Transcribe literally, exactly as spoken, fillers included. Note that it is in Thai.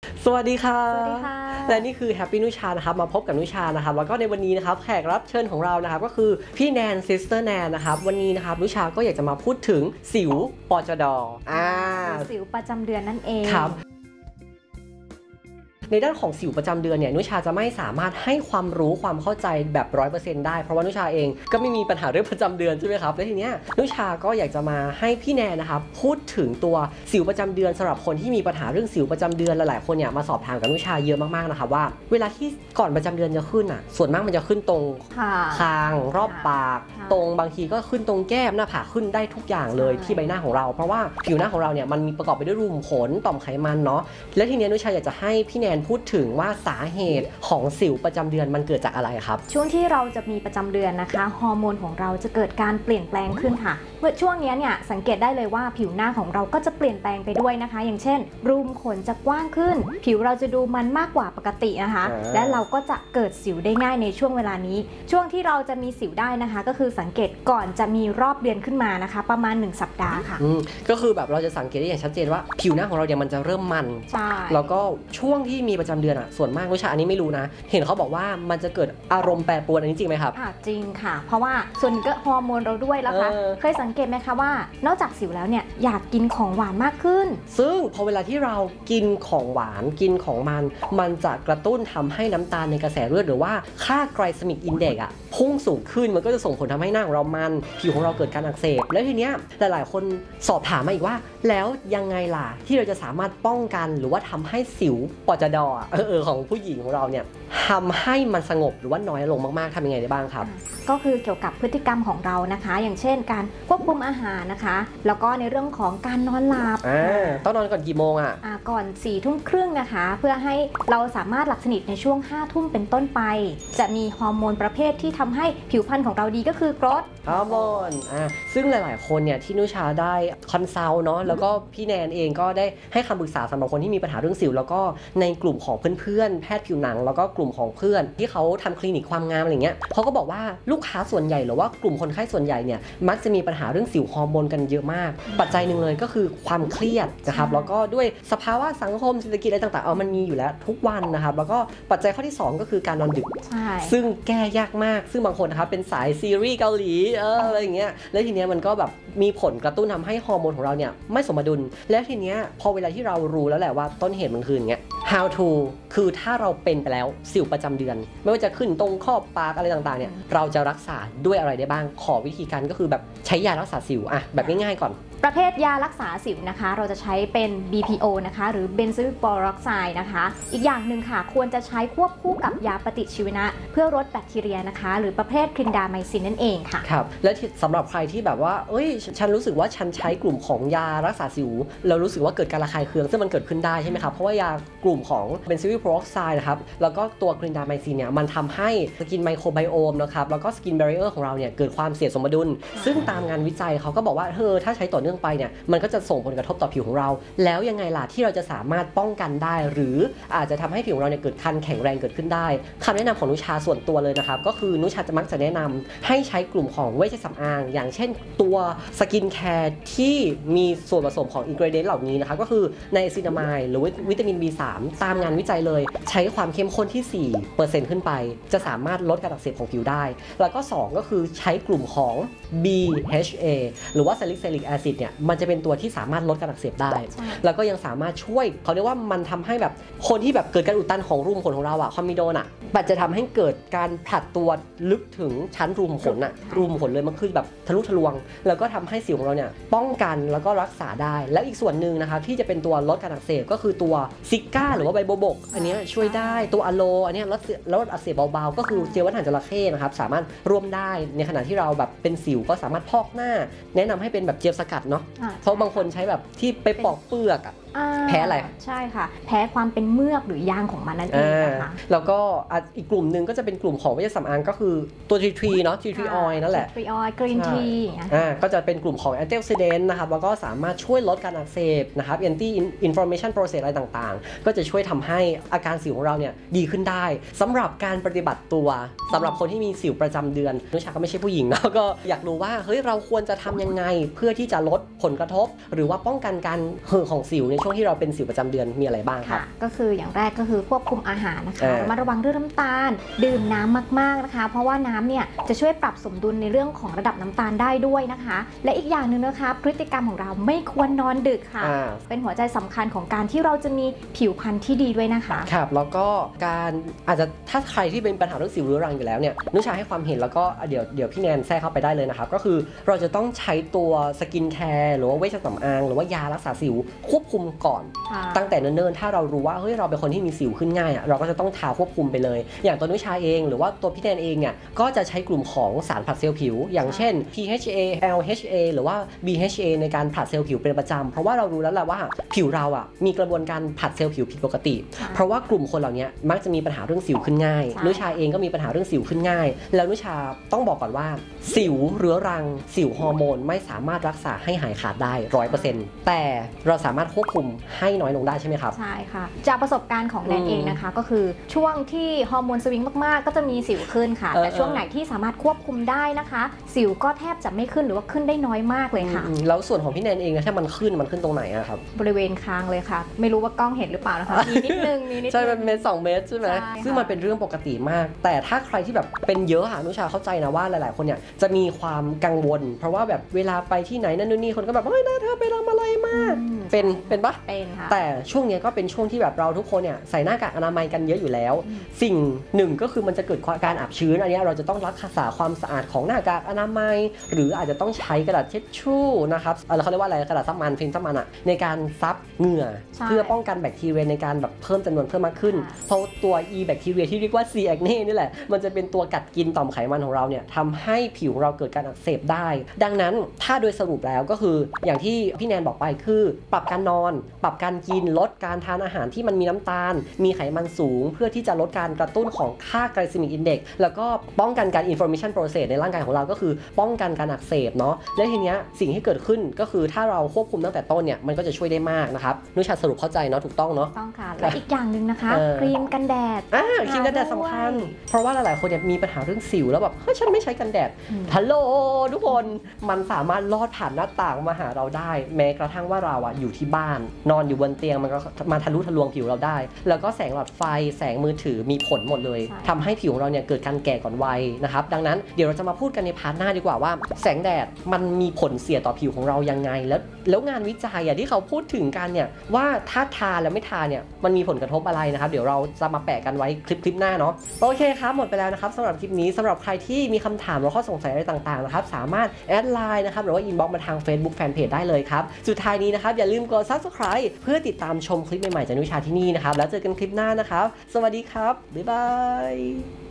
สวัสดีค่ะสวัสดีค่ะและนี่คือ Happy นุชานะครับมาพบกับนุชานะครับแล้วก็ในวันนี้นะครับแขกรับเชิญของเรานะครับก็คือพี่แนนซิสเตอร์แนนนะครับวันนี้นะครับนุชาก็อยากจะมาพูดถึงสิวปจดอ่าสิวประจำเดือนนั่นเองครับในด้านของสิวประจำเดือนเนี่ยนุชาจะไม่สามารถให้ความรู้ความเข้าใจแบบ ร้อยเปอร์เซ็นต์ ได้เพราะว่านุชาเองก็ไม่มีปัญหาเรื่องประจำเดือนใช่ไหมครับและทีเนี้ยนุชาก็อยากจะมาให้พี่แนนนะครับพูดถึงตัวสิวประจำเดือนสำหรับคนที่มีปัญหาเรื่องสิวประจำเดือนหลายๆคนเนี่ยมาสอบถามกับนุชาเยอะมากๆนะครับว่าเวลาที่ก่อนประจำเดือนจะขึ้นอ่ะส่วนมากมันจะขึ้นตรงคางรอบปากตรงบางทีก็ขึ้นตรงแก้มหน้าผากขึ้นได้ทุกอย่างเลยที่ใบหน้าของเราเพราะว่าผิวหน้าของเราเนี่ยมันมีประกอบไปด้วยรูขุมขนต่อมไขมันเนาะและทีเนี้ยนุชาอยากจะให้พี่แนนพูดถึงว่าสาเหตุของสิวประจำเดือนมันเกิดจากอะไรครับช่วงที่เราจะมีประจำเดือนนะคะฮอร์โมนของเราจะเกิดการเปลี่ยนแปลงขึ้นค่ะเมื่อช่วงนี้เนี่ยสังเกตได้เลยว่าผิวหน้าของเราก็จะเปลี่ยนแปลงไปด้วยนะคะอย่างเช่นรูขุมขนจะกว้างขึ้นผิวเราจะดูมันมากกว่าปกตินะคะและเราก็จะเกิดสิวได้ง่ายในช่วงเวลานี้ช่วงที่เราจะมีสิวได้นะคะก็คือสังเกตก่อนจะมีรอบเดือนขึ้นมานะคะประมาณหนึ่งสัปดาห์ค่ะก็คือแบบเราจะสังเกตได้อย่างชัดเจนว่าผิวหน้าของเราเนี่ยมันจะเริ่มมันใช่แล้วก็ช่วงที่มีประจำเดือนอ่ะส่วนมากนุชาอันนี้ไม่รู้นะเห็นเขาบอกว่ามันจะเกิดอารมณ์แปรปรวนอันนี้จริงไหมครับอ่าจริงค่ะเพราะว่าส่วนก็ฮอร์โมนเราด้วยแล้วค่ะเคยสังเกตไหมคะว่านอกจากสิวแล้วเนี่ยอยากกินของหวานมากขึ้นซึ่งพอเวลาที่เรากินของหวานกินของมันมันจะกระตุ้นทำให้น้ำตาลในกระแสเลือดหรือว่าค่าไกลเซมิกอินเด็กซ์อ่ะพุ่งสูงขึ้นมันก็จะส่งผลทำให้หน้าของเรามันผิวของเราเกิดการอักเสบแล้วทีเนี้ยหลายๆคนสอบถามมาอีกว่าแล้วยังไงล่ะที่เราจะสามารถป้องกันหรือว่าทำให้สิวปจดเออของผู้หญิงของเราเนี่ยทำให้มันสงบหรือว่าน้อยลงมากๆทำยังไงได้บ้างครับก็คือเกี่ยวกับพฤติกรรมของเรานะคะอย่างเช่นการควบคุมอาหารนะคะแล้วก็ในเรื่องของการนอนหลับต้องนอนก่อนกี่โมงอ่ะก่อนสี่ทุ่มครึ่งนะคะเพื่อให้เราสามารถหลับสนิทในช่วงห้าทุ่มเป็นต้นไปจะมีฮอร์โมนประเภทที่ทำให้ผิวพรรณของเราดีก็คือกรดฮอร์โมนอ่าซึ่งหลายๆคนเนี่ยที่นุชาได้คอนซัลท์เนาะแล้วก็พี่แนนเองก็ได้ให้คำปรึกษาสำหรับคนที่มีปัญหาเรื่องสิวแล้วก็ในกลุ่มของเพื่อนๆแพทย์ผิวหนังแล้วก็กลุ่มของเพื่อนที่เขาทำคลินิกความงามอะไรเงี้ยเขาก็บอกว่าลูกค้าส่วนใหญ่หรือว่ากลุ่มคนไข้ส่วนใหญ่เนี่ยมักจะมีปัญหาเรื่องสิวฮอร์โมนกันเยอะมากปัจจัยหนึ่งเลยก็คือความเครียดนะครับแล้วก็ด้วยสภาวะสังคมเศรษฐกิจอะไรต่างๆเอามันมีอยู่แล้วทุกวันนะครับแล้วก็ปัจจัยข้อที่สองก็คือการนอนดึกซึ่งแก้ยากมากซึ่งบางคนนะครับเป็นสายซีรีส์เกาหลีเอออะไรอย่างเงี้ยแล้วทีเนี้ยมันก็แบบมีผลกระตุ้นทำให้ฮอร์โมนของเราเนี่ยไม่สมดุลแล้วทีเนี้ยพอเวลาที่เรารู้แล้วแหละว่าต้นเหตุมันคืออย่างเงี้ย how to คือถ้าเราเป็นไปแล้วสิวประจำเดือนไม่ว่าจะขึ้นตรงขอบปากอะไรต่างๆเนี่ยเราจะรักษาด้วยอะไรได้บ้างขอวิธีการก็คือแบบใช้ยารักษาสิวอะแบบง่ายๆก่อนประเภทยารักษาสิวนะคะเราจะใช้เป็น บี พี โอ นะคะหรือเบนโซอิลโปรอกไซด์นะคะอีกอย่างหนึ่งค่ะควรจะใช้ควบคู่กับยาปฏิชีวนะเพื่อลดแบคทีเรียนะคะหรือประเภทคลินดาไมซินนั่นเองค่ะครับและสำหรับใครที่แบบว่าเอ้ยฉันรู้สึกว่าฉันใช้กลุ่มของยารักษาสิวเรารู้สึกว่าเกิดการระคายเคืองซึ่งมันเกิดขึ้นได้ใช่ไหมครับเพราะว่ายากลุ่มของเบนโซอิลโปรอกไซด์นะครับแล้วก็ตัวคลินดาไมซินเนี่ยมันทำให้สกินไมโครไบโอมนะครับแล้วก็สกินแบรีเออร์ของเราเนี่ยเกิดความเสียสมดุลซึ่งตามงานวิจัยเขาก็บอกว่าเออถ้าใช้ต่อเนื่องไปเนี่ยมันก็จะส่งผลกระทบต่อผิวของเราแล้วยังไงล่ะที่เราจะสามารถป้องกันได้หรืออาจจะทำให้ผิวของเราเนี่ยเกิดคันแข็งแรงเกิดขึ้นได้คำแนะนำของนุชาส่วนตัวเลยนะครับก็คือนุชาจะมักจะแนะนำให้ใช้กลุ่มของเวชสำอางอย่างเช่นตัวสกินแคร์ที่มีส่วนผสมของอินกรีเดียนต์เหล่านี้นะครับก็คือในซินามายหรือวิตามิน บี สาม ตามงานวิจัยเลยใช้ความเข้มข้นที่ สี่เปอร์เซ็นต์ ขึ้นไปจะสามารถลดการอักเสบของผิวได้แล้วก็สองก็คือใช้กลุ่มของ บี เอช เอ หรือว่า Salicylic Acid เนี่ยมันจะเป็นตัวที่สามารถลดการอักเสบได้แล้วก็ยังสามารถช่วยเขาเรียกว่ามันทำให้แบบคนที่แบบเกิดการอุดตันของรูขุมขนของเราอะคอมมิโดนอะมันจะทำให้เกิดการผลัดตัวลึกถึงชั้นรูขุมขนอะรูขุมขนเลยมันคือแบบทะลุทะลวงแล้วก็ทำให้สิวของเราเนี่ยป้องกันแล้วก็รักษาได้แล้วอีกส่วนหนึ่งนะครับที่จะเป็นตัวลดการอักเสบก็คือตัวซิก้าหรือว่าใบโบบกอันนี้ช่วยได้ตัวอะโลอันนี้ลดลดอักเสบเบาๆก็คือเจลวัฏฐานจระเข้นะครับสามารถร่วมได้ในขณะที่เราแบบเป็นสิวก็สามารถพอกหน้าแนะนำให้เป็นแบบเจลสกัดเนาะเพราะบางคนใช้แบบที่ไปปอกเปลือกอะแพ้อะไรใช่ค่ะแพ้ความเป็นเมือกหรือยางของมันนั่นเองนะคะแล้วก็อีกกลุ่มหนึ่งก็จะเป็นกลุ่มของเวชสำอางก็คือตัว ที ทรี เนาะ ที ทรี Oil นั่นแหละที ทรี Oil Green Tea อ่าก็จะเป็นกลุ่มของ Antioxidant นะครับแล้วก็สามารถช่วยลดการอักเสบนะครับ Anti Inflammation Process อะไรต่างๆก็จะช่วยทำให้อาการสิวของเราเนี่ยดีขึ้นได้สำหรับการปฏิบัติตัวสำหรับคนที่มีสิวประจำเดือนนุชาก็ไม่ใช่ผู้หญิงนะก็อยากรู้ว่าเฮ้ยเราควรจะทำยังไงเพื่อที่จะลดดผลกระทบหรือว่าป้องกันการเห่อของสิวในช่วงที่เราเป็นสิวประจำเดือนมีอะไรบ้างครับก็คืออย่างแรกก็คือควบคุมอาหารนะคะระมัดระวังเรื่องน้ำตาลดื่มน้ำมากๆนะคะเพราะว่าน้ำเนี่ยจะช่วยปรับสมดุลในเรื่องของระดับน้ำตาลได้ด้วยนะคะและอีกอย่างหนึ่งนะคะพฤติกรรมของเราไม่ควรนอนดึกค่ะเป็นหัวใจสำคัญของการที่เราจะมีผิวพรรณที่ดีด้วยนะคะครับแล้วก็การอาจจะถ้าใครที่เป็นปัญหาเรื่องสิวเรื้อรังอยู่แล้วเนี่ยนุชาให้ความเห็นแล้วก็เดี๋ยวเดี๋ยวพี่แนนแทรกเข้าไปได้เลยนะครับก็คือเราจะต้องใช้ตัวสกินแคร์หรือว่าเวชสำอางหรือว่ายารักษาสิวควบคุมก่อนตั้งแต่เนิ่นๆถ้าเรารู้ว่าเฮ้ยเราเป็นคนที่มีสิวขึ้นง่ายเราก็จะต้องทาควบคุมไปเลยอย่างตัวนุชาเองหรือว่าตัวพี่แนนเองเนี่ยก็จะใช้กลุ่มของสารผลัดเซลล์ผิวอย่างเช่น พี เอช เอ แอล เอช เอ หรือว่า บี เอช เอ ในการผลัดเซลล์ผิวเป็นประจำเพราะว่าเรารู้แล้วแหละว่าผิวเราอ่ะมีกระบวนการผลัดเซลล์ผิวผิดปกติเพราะว่ากลุ่มคนเหล่านี้มักจะมีปัญหาเรื่องสิวขึ้นง่ายนุชาเองก็มีปัญหาเรื่องสิวขึ้นง่ายแล้วนุชาต้องบอกก่อนว่าสิวเรื้อรังสิวฮอร์โมนไม่สามารถรักษาให้หายขาดได้ ร้อยเปอร์เซ็นต์ แต่เราสามารถควบคุมให้น้อยลงได้ใช่ไหมครับใช่ค่ะจากประสบการณ์ของแนนเองนะคะก็คือช่วงที่ฮอร์โมนสวิงมากๆก็จะมีสิวขึ้นค่ะแต่ช่วงไหนที่สามารถควบคุมได้นะคะสิวก็แทบจะไม่ขึ้นหรือว่าขึ้นได้น้อยมากเลยค่ะแล้วส่วนของพี่แนนเองนะถ้ามันขึ้นมันขึ้นตรงไหนอะครับบริเวณคางเลยค่ะไม่รู้ว่ากล้องเห็นหรือเปล่านะคะมีนิดนึงมีนิดใช่เป็นเมตรสองเมตรใช่ไหมซึ่งมันเป็นเรื่องปกติมากแต่ถ้าใครที่แบบเป็นเยอะค่ะนุชาเข้าใจนะว่าหลายๆคนเนี่ยจะมีความกังวลเพราะว่าแบบเวลาไปที่ไหนนั่นนู่นนี่คนก็แบบเฮ้ยน่าเธอไปทำอะไรมาเป็นเป็นปะเป็นค่ะแต่ช่วงนี้ก็เป็นช่วงที่แบบเราทุกคนเนี่ยใส่หน้ากากอนามัยกันเยอะอยู่แล้วสิ่งหนึ่งก็คือมันจะเกิดการอับชื้นอันนี้เราจะต้องรักษาความสะอาดของหน้ากากอนามัยหรืออาจจะต้องใช้กระดาษเช็ดชู่นะครับเขาเรียกว่าอะไรกระดาษซับมันฟิล์มซับมันอะในการซับเหงื่อเพื่อป้องกันแบคทีเรียในการแบบเพิ่มจำนวนเพิ่มมากขึ้นเพราะตัว E แบคทีเรียที่เรียกว่า C. acne นี่แหละมันจะเป็นตัวกัดกินต่อมไขมันของเราเนี่ยทำให้ผิวเราเกิดการอักเสบได้ดังนั้นถ้าโดยสรุปแล้วก็คืออย่างที่พี่แนนบอกไปคือปรับการนอนปรับการกินลดการทานอาหารที่มันมีน้ำตาลมีไขมันสูงเพื่อที่จะลดการกระตุ้นของค่า glycemic index แล้วก็ป้องกันการ inflammation process ในร่างกายของเราก็คือป้องกันการอักเสบเนาะและทีเนี้ยสิ่งที่เกิดขึ้นก็คือถ้าเราควบคุมตั้งแต่ต้นเนี่ยมันก็จะช่วยได้มากนะครับนุชาสรุปเข้าใจเนาะถูกต้องเนาะต้องค่ะและอีกอย่างหนึ่งนะคะครีมกันแดดอ่าครีมกันแดดสำคัญเพราะว่าหลายๆคนเนี่ยมีปัญหาเรื่องสิวแล้วแบบเฮ้ยฉันไม่ใช้กันแดดฮัลโหลทุกคนมันสามารถลอดผ่านหน้าต่างมาหาเราได้แม้กระทั่งว่าเราอะอยู่ที่บ้านนอนอยู่บนเตียงมันก็มาทะลุทะลวงผิวเราได้แล้วก็แสงหลอดไฟแสงมือถือมีผลหมดเลยทำให้ผิวของเราเนี่ยเกิดการแก่ก่อนวัยนะครับดังนั้นเดี๋ยวเราจะมาพูดกันในพาร์ทหน้าดีกว่าว่าแสงแดดมันมีผลเสียต่อผิวของเรายังไงแล้วแล้วงานวิจัยอะที่เขาพูดถึงกันเนี่ยว่าถ้าทาแล้วไม่ทาเนี่ยมันมีผลกระทบอะไรนะครับเดี๋ยวเราจะมาแปะกันไว้คลิปคลิปหน้าเนาะโอเคครับหมดไปแล้วนะครับสำหรับคลิปนี้สำหรับใครที่มีคำถามหรือข้อสงสัยอะไรต่างๆนะครับสามารถแอดไลน์นะครับหรือว่าอินบ็อกซ์มาทาง Facebook Fanpage ได้เลยครับสุดท้ายนี้นะครับอย่าลืมกด Subscribe เพื่อติดตามชมคลิปใหม่ๆจากนุชาที่นี่นะครับแล้วเจอกันคลิปหน้านะครับสวัสดีครับบ๊ายบาย